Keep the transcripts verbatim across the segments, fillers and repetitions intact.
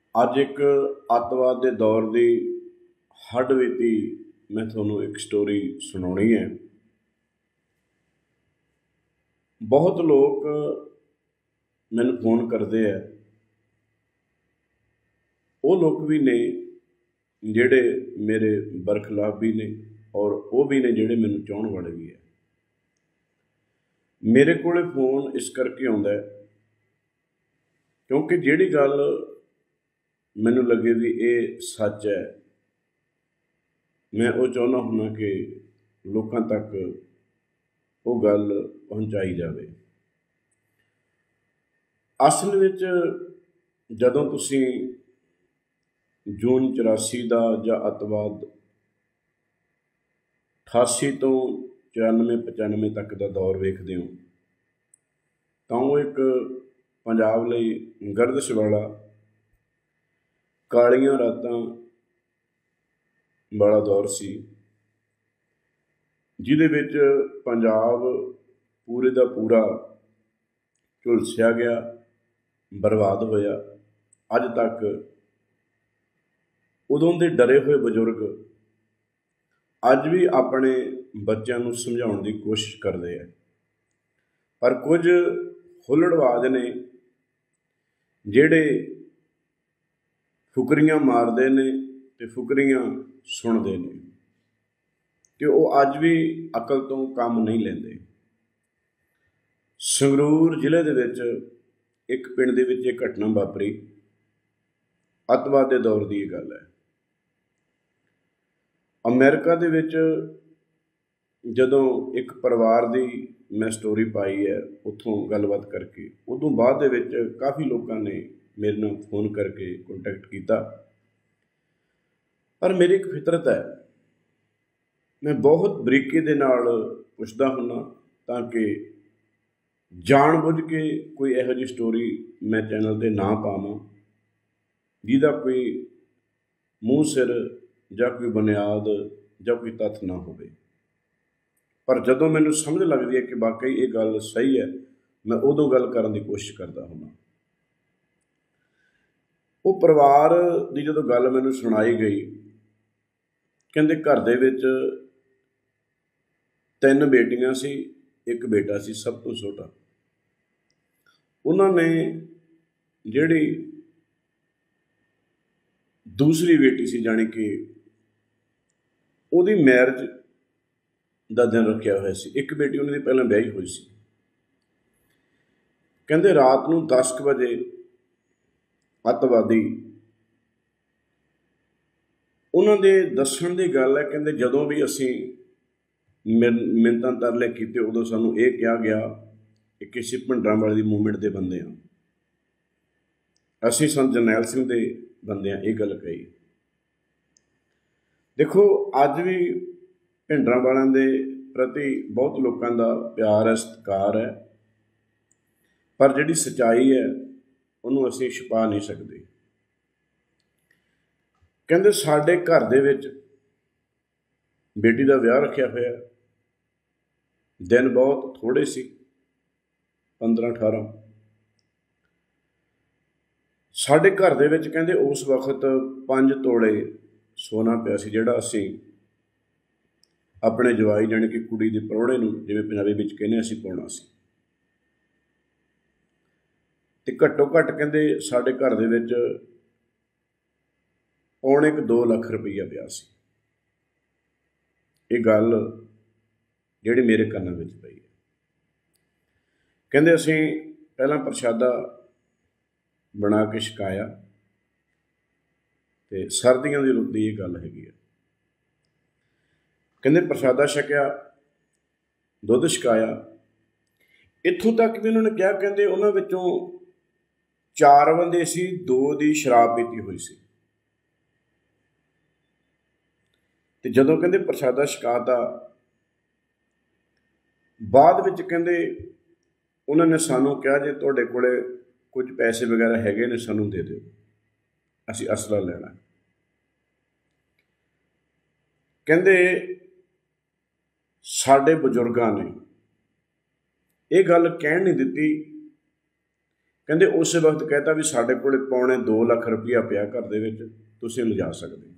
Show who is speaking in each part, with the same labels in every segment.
Speaker 1: ਅੱਜ एक ਅੱਤਵਾਦ ਦੇ ਦੌਰ ਦੀ ਹੱਡ ਬੀਤੀ ਮੈਂ ਤੁਹਾਨੂੰ ਇੱਕ ਸਟੋਰੀ ਸੁਣਾਉਣੀ ਹੈ। ਬਹੁਤ ਲੋਕ ਮੈਨੂੰ ਫੋਨ ਕਰਦੇ ਆ, ਉਹ ਲੋਕ ਵੀ ਨੇ ਜਿਹੜੇ ਮੇਰੇ ਬਰਖਲਾਫ ਵੀ ਨੇ ਔਰ ਉਹ ਵੀ ਨੇ ਜਿਹੜੇ ਮੈਨੂੰ ਚਾਹੁਣ ਵਾਲੇ ਵੀ ਹੈ। ਮੇਰੇ ਕੋਲੇ ਫੋਨ ਇਸ ਕਰਕੇ ਆਉਂਦਾ ਹੈ ਕਿਉਂਕਿ ਜਿਹੜੀ ਗੱਲ ਮੈਨੂੰ ਲੱਗੇ ਵੀ ਇਹ ਸੱਚ ਹੈ, ਮੈਂ ਉਹ ਚਾਹੁੰਦਾ ਹੁੰਦਾ ਕਿ ਲੋਕਾਂ ਤੱਕ ਉਹ ਗੱਲ ਪਹੁੰਚਾਈ ਜਾਵੇ। ਅਸਲ ਵਿੱਚ ਜਦੋਂ ਤੁਸੀਂ ਜੂਨ ਚੁਰਾਸੀ ਦਾ ਜਾਂ ਅੱਤਵਾਦ ਅਠਾਸੀ ਤੋਂ ਚੁਰਾਨਵੇਂ ਪਚਾਨਵੇਂ ਤੱਕ ਦਾ ਦੌਰ ਵੇਖਦੇ ਹੋ ਤਾਂ ਉਹ ਇੱਕ ਪੰਜਾਬ ਲਈ ਗਰਦਿਸ਼ ਵਾਲਾ, ਕਾਲੀਆਂ ਰਾਤਾਂ ਵਾਲਾ ਦੌਰ ਸੀ, ਜਿਹਦੇ ਵਿੱਚ ਪੰਜਾਬ ਪੂਰੇ ਦਾ ਪੂਰਾ ਝੁਲਸਿਆ ਗਿਆ, ਬਰਬਾਦ ਹੋਇਆ। ਅੱਜ ਤੱਕ ਉਦੋਂ ਦੇ ਡਰੇ ਹੋਏ ਬਜ਼ੁਰਗ ਅੱਜ ਵੀ ਆਪਣੇ ਬੱਚਿਆਂ ਨੂੰ ਸਮਝਾਉਣ ਦੀ ਕੋਸ਼ਿਸ਼ ਕਰਦੇ ਆ, ਪਰ ਕੁਝ ਹੁੱਲੜਬਾਜ਼ ਨੇ ਜਿਹੜੇ ਫੁਕਰੀਆਂ ਮਾਰਦੇ ਨੇ ਅਤੇ ਫੁਕਰੀਆਂ ਸੁਣਦੇ ਨੇ, ਅਤੇ ਉਹ ਅੱਜ ਵੀ ਅਕਲ ਤੋਂ ਕੰਮ ਨਹੀਂ ਲੈਂਦੇ। ਸੰਗਰੂਰ ਜ਼ਿਲ੍ਹੇ ਦੇ ਵਿੱਚ ਇੱਕ ਪਿੰਡ ਦੇ ਵਿੱਚ ਇਹ ਘਟਨਾ ਵਾਪਰੀ, ਅੱਤਵਾਦ ਦੇ ਦੌਰ ਦੀ ਇਹ ਗੱਲ ਹੈ। ਅਮਰੀਕਾ ਦੇ ਵਿੱਚ ਜਦੋਂ ਇੱਕ ਪਰਿਵਾਰ ਦੀ ਮੈਂ ਸਟੋਰੀ ਪਾਈ ਹੈ, ਉੱਥੋਂ ਗੱਲਬਾਤ ਕਰਕੇ, ਉਦੋਂ ਬਾਅਦ ਦੇ ਵਿੱਚ ਕਾਫੀ ਲੋਕਾਂ ਨੇ ਮੇਰੇ ਨਾਲ ਫੋਨ ਕਰਕੇ ਕੰਟੈਕਟ ਕੀਤਾ। ਪਰ ਮੇਰੀ ਇੱਕ ਫਿਤਰਤ ਹੈ, ਮੈਂ ਬਹੁਤ ਬਰੀਕੀ ਦੇ ਨਾਲ ਪੁੱਛਦਾ ਹੁੰਦਾ ਤਾਂ ਕਿ ਜਾਣ ਬੁੱਝ ਕੇ ਕੋਈ ਇਹੋ ਜਿਹੀ ਸਟੋਰੀ ਮੈਂ ਚੈਨਲ 'ਤੇ ਨਾ ਪਾਵਾਂ ਜਿਹਦਾ ਕੋਈ ਮੂੰਹ ਸਿਰ ਜਾਂ ਕੋਈ ਬੁਨਿਆਦ ਜਾਂ ਕੋਈ ਤੱਥ ਨਾ ਹੋਵੇ। ਪਰ ਜਦੋਂ ਮੈਨੂੰ ਸਮਝ ਲੱਗਦੀ ਹੈ ਕਿ ਵਾਕਈ ਇਹ ਗੱਲ ਸਹੀ ਹੈ, ਮੈਂ ਉਦੋਂ ਗੱਲ ਕਰਨ ਦੀ ਕੋਸ਼ਿਸ਼ ਕਰਦਾ ਹੁੰਦਾ। ਉਹ ਪਰਿਵਾਰ ਦੀ ਜਦੋਂ ਗੱਲ ਮੈਨੂੰ ਸੁਣਾਈ ਗਈ, ਕਹਿੰਦੇ ਘਰ ਦੇ ਵਿੱਚ ਤਿੰਨ ਬੇਟੀਆਂ ਸੀ, ਇੱਕ ਬੇਟਾ ਸੀ ਸਭ ਤੋਂ ਛੋਟਾ। ਉਹਨਾਂ ਨੇ ਜਿਹੜੀ ਦੂਸਰੀ ਬੇਟੀ ਸੀ, ਜਾਣੀ ਕਿ ਉਹਦੀ ਮੈਰਿਜ ਦਾ ਦਿਨ ਰੱਖਿਆ ਹੋਇਆ ਸੀ। ਇੱਕ ਬੇਟੀ ਉਹਨਾਂ ਦੀ ਪਹਿਲਾਂ ਵਿਆਹੀ ਹੋਈ ਸੀ। ਕਹਿੰਦੇ ਰਾਤ ਨੂੰ ਦਸ ਕੁ ਵਜੇ ਅੱਤਵਾਦੀ, ਉਹਨਾਂ ਦੇ ਦੱਸਣ ਦੀ ਗੱਲ ਹੈ, ਕਹਿੰਦੇ ਜਦੋਂ ਵੀ ਅਸੀਂ ਮਿੰ ਮਿੰਨਤਾਂ ਤਰਲੇ ਕੀਤੇ ਉਦੋਂ ਸਾਨੂੰ ਇਹ ਕਿਹਾ ਗਿਆ ਕਿ ਕਿਸੇ ਭਿੰਡਰਾਂਵਾਲੇ ਦੀ ਮੂਵਮੈਂਟ ਦੇ ਬੰਦੇ ਹਾਂ, ਅਸੀਂ ਸੰਤ ਜਰਨੈਲ ਸਿੰਘ ਦੇ ਬੰਦੇ ਹਾਂ, ਇਹ ਗੱਲ ਕਹੀ। ਦੇਖੋ ਅੱਜ ਵੀ ਭਿੰਡਰਾਂਵਾਲਿਆਂ ਦੇ ਪ੍ਰਤੀ ਬਹੁਤ ਲੋਕਾਂ ਦਾ ਪਿਆਰ ਹੈ, ਸਤਿਕਾਰ ਹੈ, ਪਰ ਜਿਹੜੀ ਸੱਚਾਈ ਹੈ ਉਹਨੂੰ ਅਸੀਂ ਛੁਪਾ ਨਹੀਂ ਸਕਦੇ। ਕਹਿੰਦੇ ਸਾਡੇ ਘਰ ਦੇ ਵਿੱਚ ਬੇਟੀ ਦਾ ਵਿਆਹ ਰੱਖਿਆ ਹੋਇਆ, ਦਿਨ ਬਹੁਤ ਥੋੜ੍ਹੇ ਸੀ, ਪੰਦਰਾਂ ਅਠਾਰਾਂ। ਸਾਡੇ ਘਰ ਦੇ ਵਿੱਚ ਕਹਿੰਦੇ ਉਸ ਵਕਤ ਪੰਜ ਤੋਲੇ ਸੋਨਾ ਪਿਆ ਸੀ, ਜਿਹੜਾ ਅਸੀਂ ਆਪਣੇ ਜਵਾਈ ਜਾਣੀ ਕਿ ਕੁੜੀ ਦੇ ਪ੍ਰਾਹੁਣੇ ਨੂੰ, ਜਿਵੇਂ ਪੰਜਾਬੀ ਵਿੱਚ ਕਹਿੰਦੇ, ਅਸੀਂ ਪਾਉਣਾ ਸੀ। ਅਤੇ ਘੱਟੋ ਘੱਟ ਕਹਿੰਦੇ ਸਾਡੇ ਘਰ ਦੇ ਵਿੱਚ ਪੌਣੇ ਕੁ ਦੋ ਲੱਖ ਰੁਪਈਆ ਪਿਆ ਸੀ। ਇਹ ਗੱਲ ਜਿਹੜੀ ਮੇਰੇ ਕੰਨਾਂ ਵਿੱਚ ਪਈ ਹੈ। ਕਹਿੰਦੇ ਅਸੀਂ ਪਹਿਲਾਂ ਪ੍ਰਸ਼ਾਦਾ ਬਣਾ ਕੇ ਛਕਾਇਆ, ਅਤੇ ਸਰਦੀਆਂ ਦੀ ਰੁੱਤ ਦੀ ਇਹ ਗੱਲ ਹੈਗੀ ਆ। ਕਹਿੰਦੇ ਪ੍ਰਸ਼ਾਦਾ ਛਕਿਆ, ਦੁੱਧ ਛਕਾਇਆ, ਇੱਥੋਂ ਤੱਕ ਵੀ ਉਹਨਾਂ ਨੇ ਕਿਹਾ, ਕਹਿੰਦੇ ਉਹਨਾਂ ਵਿੱਚੋਂ ਚਾਰ ਬੰਦੇ ਸੀ, ਦੋ ਦੀ ਸ਼ਰਾਬ ਪੀਤੀ ਹੋਈ ਸੀ। ਅਤੇ ਜਦੋਂ ਕਹਿੰਦੇ ਪ੍ਰਸ਼ਾਦਾ ਛਕਾਤਾ, ਬਾਅਦ ਵਿੱਚ ਕਹਿੰਦੇ ਉਹਨਾਂ ਨੇ ਸਾਨੂੰ ਕਿਹਾ ਜੇ ਤੁਹਾਡੇ ਕੋਲ ਕੁਝ ਪੈਸੇ ਵਗੈਰਾ ਹੈਗੇ ਨੇ ਸਾਨੂੰ ਦੇ ਦਿਓ, ਅਸੀਂ ਅਸਲਾ ਲੈਣਾ। ਕਹਿੰਦੇ ਸਾਡੇ ਬਜ਼ੁਰਗਾਂ ਨੇ ਇਹ ਗੱਲ ਕਹਿਣ ਨਹੀਂ ਦਿੱਤੀ ਕਹਿੰਦੇ ਉਸੇ ਵਕਤ ਕਹਿਤਾ ਵੀ ਸਾਡੇ ਕੋਲ ਪੌਣੇ ਦੋ ਲੱਖ ਰੁਪਈਆ ਪਿਆ ਘਰ ਦੇ ਵਿੱਚ, ਤੁਸੀਂ ਲਿਜਾ ਸਕਦੇ।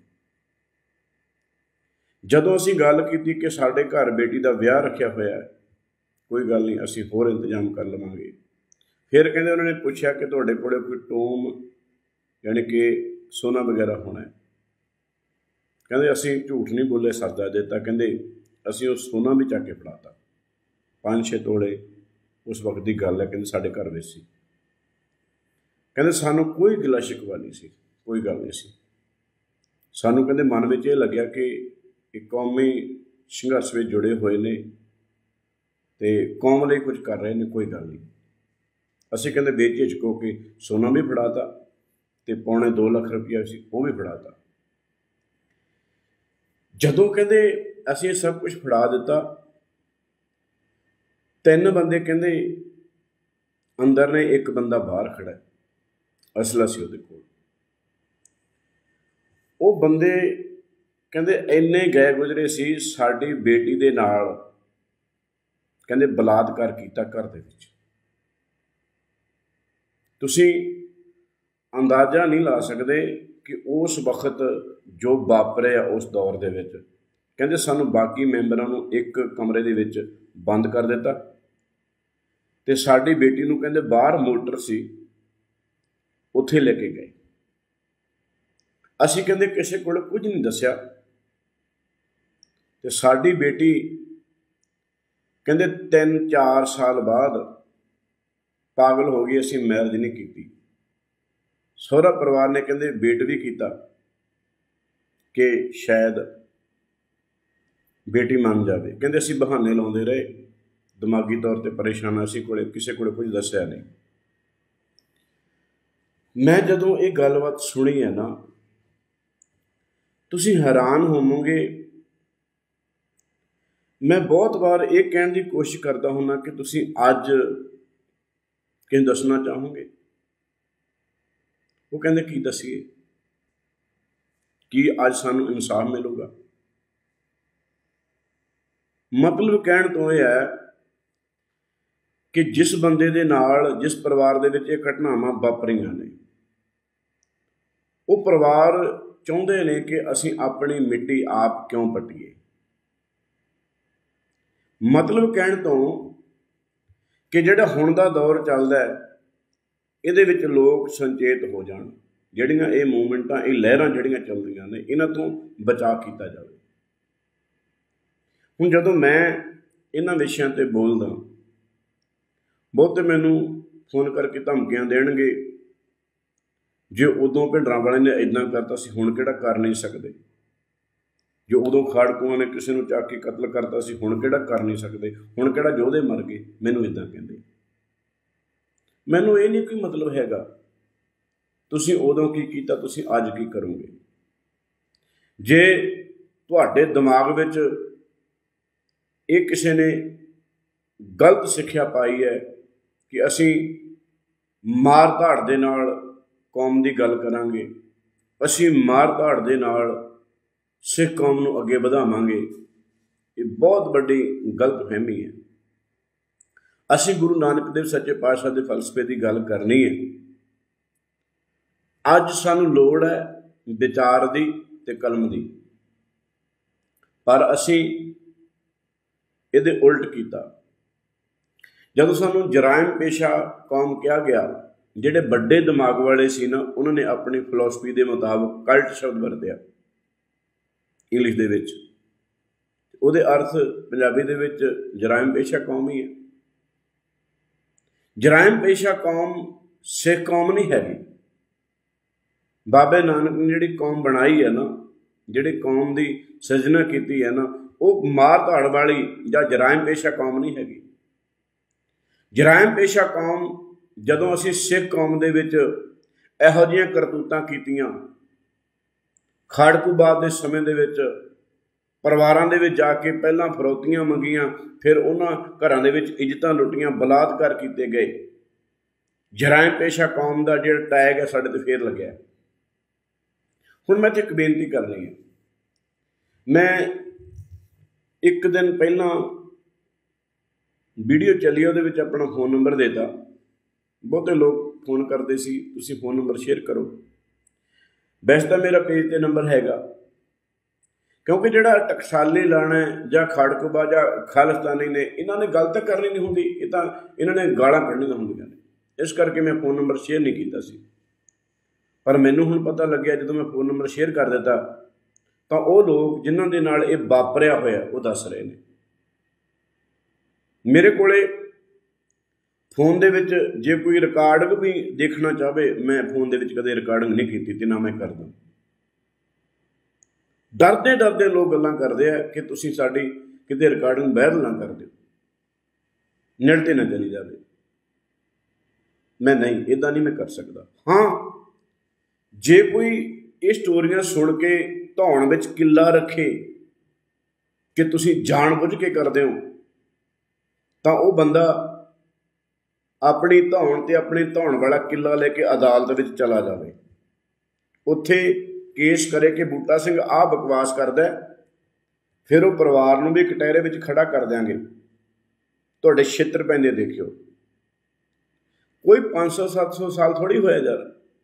Speaker 1: ਜਦੋਂ ਅਸੀਂ ਗੱਲ ਕੀਤੀ ਕਿ ਸਾਡੇ ਘਰ ਬੇਟੀ ਦਾ ਵਿਆਹ ਰੱਖਿਆ ਹੋਇਆ ਹੈ, ਕੋਈ ਗੱਲ ਨਹੀਂ ਅਸੀਂ ਹੋਰ ਇੰਤਜ਼ਾਮ ਕਰ ਲਵਾਂਗੇ। ਫਿਰ ਕਹਿੰਦੇ ਉਹਨਾਂ ਨੇ ਪੁੱਛਿਆ ਕਿ ਤੁਹਾਡੇ ਕੋਲ ਕੋਈ ਟੋਮ ਯਾਨੀ ਕਿ ਸੋਨਾ ਵਗੈਰਾ ਹੋਣਾ ਹੈ? ਕਹਿੰਦੇ ਅਸੀਂ ਝੂਠ ਨਹੀਂ ਬੋਲੇ, ਸੱਚ ਦਿੱਤਾ। ਕਹਿੰਦੇ ਅਸੀਂ ਉਹ ਸੋਨਾ ਵੀ ਚੱਕ ਕੇ ਫੜਾਤਾ, ਪੰਜ ਛੇ ਤੋਲੇ ਉਸ ਵਕਤ ਦੀ ਗੱਲ ਹੈ। ਕਹਿੰਦੇ ਸਾਡੇ ਘਰ ਵਿੱਚ ਸੀ। ਕਹਿੰਦੇ ਸਾਨੂੰ ਕੋਈ ਗਿਲਾ ਸ਼ਿਕਵਾ ਨਹੀਂ ਸੀ, ਕੋਈ ਗੱਲ ਨਹੀਂ ਸੀ। ਸਾਨੂੰ ਕਹਿੰਦੇ ਮਨ ਵਿੱਚ ਇਹ ਲੱਗਿਆ ਕਿ ਇਹ ਕੌਮੀ ਸੰਘਰਸ਼ ਵਿੱਚ ਜੁੜੇ ਹੋਏ ਨੇ ਅਤੇ ਕੌਮ ਲਈ ਕੁਝ ਕਰ ਰਹੇ ਨੇ, ਕੋਈ ਗੱਲ ਨਹੀਂ। ਅਸੀਂ ਕਹਿੰਦੇ ਬੇਝਿਜਕ ਹੋ ਕੇ ਸੋਨਾ ਵੀ ਫੜਾਤਾ ਅਤੇ ਪੌਣੇ ਦੋ ਲੱਖ ਰੁਪਈਆ ਸੀ ਉਹ ਵੀ ਫੜਾਤਾ। ਜਦੋਂ ਕਹਿੰਦੇ ਅਸੀਂ ਇਹ ਸਭ ਕੁਝ ਫੜਾ ਦਿੱਤਾ, ਤਿੰਨ ਬੰਦੇ ਕਹਿੰਦੇ ਅੰਦਰ ਨੇ, ਇੱਕ ਬੰਦਾ ਬਾਹਰ ਖੜ੍ਹਾ, ਅਸਲਾ ਸੀ ਉਹਦੇ ਕੋਲ। ਉਹ ਬੰਦੇ ਕਹਿੰਦੇ ਇੰਨੇ ਗਏ ਗੁਜ਼ਰੇ ਸੀ, ਸਾਡੀ ਬੇਟੀ ਦੇ ਨਾਲ ਕਹਿੰਦੇ ਬਲਾਤਕਾਰ ਕੀਤਾ ਘਰ ਦੇ ਵਿੱਚ। ਤੁਸੀਂ ਅੰਦਾਜ਼ਾ ਨਹੀਂ ਲਾ ਸਕਦੇ ਕਿ ਉਸ ਵਕਤ ਜੋ ਵਾਪਰਿਆ ਉਸ ਦੌਰ ਦੇ ਵਿੱਚ। ਕਹਿੰਦੇ ਸਾਨੂੰ ਬਾਕੀ ਮੈਂਬਰਾਂ ਨੂੰ ਇੱਕ ਕਮਰੇ ਦੇ ਵਿੱਚ ਬੰਦ ਕਰ ਦਿੱਤਾ ਅਤੇ ਸਾਡੀ ਬੇਟੀ ਨੂੰ ਕਹਿੰਦੇ ਬਾਹਰ ਮੋਟਰ ਸੀ ਉੱਥੇ ਲੈ ਕੇ ਗਏ। ਅਸੀਂ ਕਹਿੰਦੇ ਕਿਸੇ ਕੋਲ ਕੁਝ ਨਹੀਂ ਦੱਸਿਆ ਅਤੇ ਸਾਡੀ ਬੇਟੀ ਕਹਿੰਦੇ ਤਿੰਨ ਚਾਰ ਸਾਲ ਬਾਅਦ ਪਾਗਲ ਹੋ ਗਈ, ਅਸੀਂ ਮੈਰਿਜ ਨਹੀਂ ਕੀਤੀ। ਸਹੁਰਾ ਪਰਿਵਾਰ ਨੇ ਕਹਿੰਦੇ ਵੇਟ ਵੀ ਕੀਤਾ ਕਿ ਸ਼ਾਇਦ ਬੇਟੀ ਮੰਨ ਜਾਵੇ। ਕਹਿੰਦੇ ਅਸੀਂ ਬਹਾਨੇ ਲਾਉਂਦੇ ਰਹੇ, ਦਿਮਾਗੀ ਤੌਰ 'ਤੇ ਪਰੇਸ਼ਾਨ, ਅਸੀਂ ਕੋਲੇ ਕਿਸੇ ਕੋਲ ਕੁਝ ਦੱਸਿਆ ਨਹੀਂ। ਮੈਂ ਜਦੋਂ ਇਹ ਗੱਲਬਾਤ ਸੁਣੀ ਹੈ ਨਾ, ਤੁਸੀਂ ਹੈਰਾਨ ਹੋਵੋਗੇ। ਮੈਂ ਬਹੁਤ ਵਾਰ ਇਹ ਕਹਿਣ ਦੀ ਕੋਸ਼ਿਸ਼ ਕਰਦਾ ਹੁੰਦਾ ਕਿ ਤੁਸੀਂ ਅੱਜ ਕਿਸ ਦੱਸਣਾ ਚਾਹੋਗੇ? ਉਹ ਕਹਿੰਦੇ ਕੀ ਦੱਸੀਏ, ਕੀ ਅੱਜ ਸਾਨੂੰ ਇਨਸਾਫ ਮਿਲੂਗਾ? ਮਤਲਬ ਕਹਿਣ ਤੋਂ ਇਹ ਹੈ ਕਿ ਜਿਸ ਬੰਦੇ ਦੇ ਨਾਲ, ਜਿਸ ਪਰਿਵਾਰ ਦੇ ਵਿੱਚ ਇਹ ਘਟਨਾਵਾਂ ਵਾਪਰੀਆਂ ਨੇ, ਉਹ ਪਰਿਵਾਰ ਚਾਹੁੰਦੇ ਨੇ ਕਿ ਅਸੀਂ ਆਪਣੀ ਮਿੱਟੀ ਆਪ ਕਿਉਂ ਪੱਟੀਏ। ਮਤਲਬ ਕਹਿਣ ਤੋਂ ਕਿ ਜਿਹੜਾ ਹੁਣ ਦਾ ਦੌਰ ਚੱਲਦਾ ਹੈ, ਇਹਦੇ ਵਿੱਚ ਲੋਕ ਸੰਚੇਤ ਹੋ ਜਾਣ। ਜਿਹੜੀਆਂ ਇਹ ਮੂਵਮੈਂਟਾਂ, ਇਹ ਲਹਿਰਾਂ ਜਿਹੜੀਆਂ ਚੱਲਦੀਆਂ ਨੇ, ਇਹਨਾਂ ਤੋਂ ਬਚਾਅ ਕੀਤਾ ਜਾਵੇ। ਹੁਣ ਜਦੋਂ ਮੈਂ ਇਹਨਾਂ ਵਿਸ਼ਿਆਂ 'ਤੇ ਬੋਲਦਾ, ਬਹੁਤੇ ਮੈਨੂੰ ਫੋਨ ਕਰਕੇ ਧਮਕੀਆਂ ਦੇਣਗੇ, ਜੇ ਉਦੋਂ ਭਿੰਡਰਾਂ ਵਾਲਿਆਂ ਨੇ ਇੱਦਾਂ ਕਰਤਾ ਸੀ, ਹੁਣ ਕਿਹੜਾ ਕਰ ਨਹੀਂ ਸਕਦੇ? ਜੋ ਉਦੋਂ ਖਾੜਕੂਆਂ ਨੇ ਕਿਸੇ ਨੂੰ ਚੱਕ ਕੇ ਕਤਲ ਕਰਤਾ ਸੀ, ਹੁਣ ਕਿਹੜਾ ਕਰ ਨਹੀਂ ਸਕਦੇ? ਹੁਣ ਕਿਹੜਾ ਯੋਧੇ ਮਰ ਗਏ? ਮੈਨੂੰ ਇੱਦਾਂ ਕਹਿੰਦੇ। ਮੈਨੂੰ ਇਹ ਨਹੀਂ ਕੋਈ ਮਤਲਬ ਹੈਗਾ ਤੁਸੀਂ ਉਦੋਂ ਕੀ ਕੀਤਾ, ਤੁਸੀਂ ਅੱਜ ਕੀ ਕਰੋਗੇ। ਜੇ ਤੁਹਾਡੇ ਦਿਮਾਗ ਵਿੱਚ ਇਹ ਕਿਸੇ ਨੇ ਗਲਤ ਸਿੱਖਿਆ ਪਾਈ ਹੈ ਕਿ ਅਸੀਂ ਮਾਰ ਧਾੜ ਦੇ ਨਾਲ ਕੌਮ ਦੀ ਗੱਲ ਕਰਾਂਗੇ, ਅਸੀਂ ਮਾਰ ਧਾੜ ਦੇ ਨਾਲ ਸਿੱਖ ਕੌਮ ਨੂੰ ਅੱਗੇ ਵਧਾਵਾਂਗੇ, ਇਹ ਬਹੁਤ ਵੱਡੀ ਗਲਤਫਹਿਮੀ ਹੈ। ਅਸੀਂ ਗੁਰੂ ਨਾਨਕ ਦੇਵ ਸੱਚੇ ਪਾਤਸ਼ਾਹ ਦੇ ਫਲਸਫੇ ਦੀ ਗੱਲ ਕਰਨੀ ਹੈ। ਅੱਜ ਸਾਨੂੰ ਲੋੜ ਹੈ ਵਿਚਾਰ ਦੀ ਅਤੇ ਕਲਮ ਦੀ, ਪਰ ਅਸੀਂ ਇਹਦੇ ਉਲਟ ਕੀਤਾ। ਜਦੋਂ ਸਾਨੂੰ ਜਰਾਇਮ ਪੇਸ਼ਾ ਕੌਮ ਕਿਹਾ ਗਿਆ, ਜਿਹੜੇ ਵੱਡੇ ਦਿਮਾਗ ਵਾਲੇ ਸੀ ਨਾ, ਉਹਨਾਂ ਨੇ ਆਪਣੀ ਫਿਲਾਸਫੀ ਦੇ ਮੁਤਾਬਕ ਕਲਟ ਸ਼ਬਦ ਵਰਤਿਆ ਇੰਗਲਿਸ਼ ਦੇ ਵਿੱਚ। ਉਹਦੇ ਅਰਥ ਪੰਜਾਬੀ ਦੇ ਵਿੱਚ ਜਰਾਇਮ ਪੇਸ਼ਾ ਕੌਮ ਹੀ ਹੈ। ਜਰਾਇਮ ਪੇਸ਼ਾ ਕੌਮ ਸਿੱਖ ਕੌਮ ਨਹੀਂ ਹੈਗੀ। ਬਾਬੇ ਨਾਨਕ ਨੇ ਜਿਹੜੀ ਕੌਮ ਬਣਾਈ ਹੈ ਨਾ, ਜਿਹੜੀ ਕੌਮ ਦੀ ਸਿਰਜਣਾ ਕੀਤੀ ਹੈ ਨਾ, ਉਹ ਮਾਰ ਧਾੜ ਵਾਲੀ ਜਾਂ ਜਰਾਇਮ ਪੇਸ਼ਾ ਕੌਮ ਨਹੀਂ ਹੈਗੀ। ਜਰਾਇਮ ਪੇਸ਼ਾ ਕੌਮ, ਜਦੋਂ ਅਸੀਂ ਸਿੱਖ ਕੌਮ ਦੇ ਵਿੱਚ ਇਹੋ ਜਿਹੀਆਂ ਕਰਤੂਤਾਂ ਕੀਤੀਆਂ, ਖਾੜਕੂਬਾਦ ਦੇ ਸਮੇਂ ਦੇ ਵਿੱਚ ਪਰਿਵਾਰਾਂ ਦੇ ਵਿੱਚ ਜਾ ਕੇ ਪਹਿਲਾਂ ਫਰੌਤੀਆਂ ਮੰਗੀਆਂ, ਫਿਰ ਉਹਨਾਂ ਘਰਾਂ ਦੇ ਵਿੱਚ ਇੱਜ਼ਤਾਂ ਲੁੱਟੀਆਂ, ਬਲਾਤਕਾਰ ਕੀਤੇ ਗਏ। ਜਰਾਇਮ ਪੇਸ਼ਾ ਕੌਮ ਦਾ ਜਿਹੜਾ ਟੈਗ ਹੈ ਸਾਡੇ 'ਤੇ ਫੇਰ ਲੱਗਿਆ। ਹੁਣ ਮੈਂ ਇੱਥੇ ਇੱਕ ਬੇਨਤੀ ਕਰਨੀ ਹੈ। ਮੈਂ ਇੱਕ ਦਿਨ ਪਹਿਲਾਂ ਵੀਡੀਓ ਚੱਲੀ, ਉਹਦੇ ਵਿੱਚ ਆਪਣਾ ਫੋਨ ਨੰਬਰ ਦੇਤਾ। ਬਹੁਤੇ ਲੋਕ फोन करते सी तुसीं फोन नंबर शेयर करो। वैसे तो मेरा पेज ते नंबर हैगा, क्योंकि जिहड़ा टकसाली लाना है जां खाड़कूबा जां खालिस्तानी ने इन्हां ने गल तां करनी नहीं हुंदी, इह तां इन्हां ने गालां कढणीਆਂ ਹੁੰਦੀਆਂ ਨੇ। इस करके मैं फोन नंबर शेयर नहीं कीता सी। पर मैनूं हुण पता लग्गिया जदों मैं फोन नंबर शेयर कर दिता तां ਉਹ लोग जिन्हां दे नाल ਇਹ ਵਾਪਰਿਆ होया ਉਹ दस रहे ने। मेरे कोले फोन दे विच जे कोई रिकॉर्डिंग भी देखना चाहे, मैं फोन दे विच कदे रिकॉर्डिंग नहीं की ते ना मैं करदा। डरदे डरदे लोग गल्लां करदे आ कि तुसीं साडी किते रिकॉर्डिंग वायरल ना कर दिओ, नेट ते ना चली जावे। मैं नहीं, इदां नहीं मैं कर सकदा। हाँ, जे कोई ये स्टोरियां सुन के धौण विच किला रखे कि तुसीं जाण बुझ के करदे हो, तां वो बंदा अपनी धौण ते अपनी धौण वाला किला लेके अदालत विच चला जावे, उत्थे केस करे कि बूटा सिंह आ बकवास करदा है, फिर वो परिवार नूं भी कटहरे विच खड़ा कर देंगे, तुहाडे छित्र पैंदे देखिओ। कोई पाँच सौ सत्त सौ साल थोड़ी होया यार।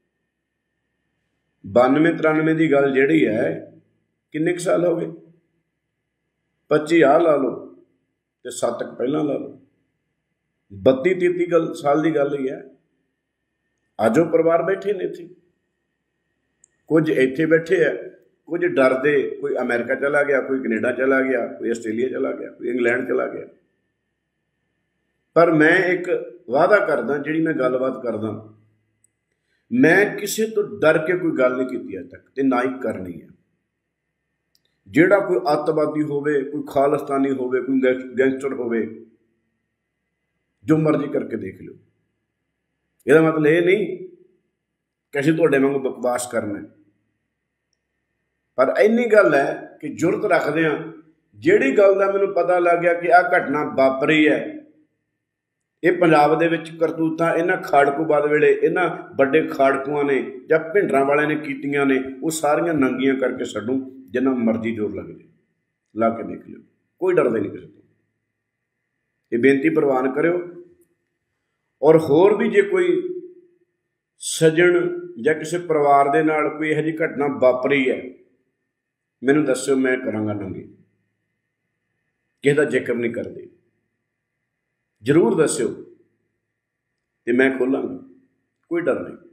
Speaker 1: बानवे तिरानवे की गल जिहड़ी है किन्ने क साल हो गए, पच्ची आ ला लो तो सत्त क पहलां ला लो, बत्ती तीती गल साल की गल ही है। अज वो परिवार बैठे ने इत्थे, कुछ इत्थे बैठे है, कुछ डरदे, कोई अमेरिका चला गया, कोई कनेडा चला गया, कोई आस्ट्रेलिया चला गया, कोई इंग्लैंड चला गया। पर मैं एक वादा करदा, जिहड़ी मैं गलबात करदा, मैं किसी तो डर के कोई गल नहीं की अज तक, ते ना ही करनी है। जिहड़ा कोई अतवादी होवे, कोई खालिस्तानी होवे, कोई गैंगस्टर होवे, जो मर्जी करके देख लो। ਇਹਦਾ मतलब ये नहीं कि ਅਸੀਂ ਤੁਹਾਡੇ ਵਾਂगू बकवास करना, पर इन्नी गल है कि जुरत रखते हैं। जिहड़ी गल का मैनूं पता लग गया कि आह घटना वापरी है, ये पंजाब दे विच करतूतां इन्हां खाड़कूबाद वेले इन्हां वड्डे खाड़कूआं ने जां भिंडरां वालिआं ने कीतीआं ने, वो सारियां नंगियां करके छड्डूं, जिन्ना मर्जी जोर लग जाए, ला के देख लिओ, कोई डरदा नहीं किसी तो। ये बेनती प्रवान करिओ। और होर भी जे कोई सजन जां किसी परिवार दे नाल कोई इहो जी घटना वापरी है, मैनूं दस्सिओ, मैं करांगा नंगी, किसी दा जिक्र नहीं करदे, जरूर दस्सिओ ते मैं खोलांगा, कोई डर नहीं।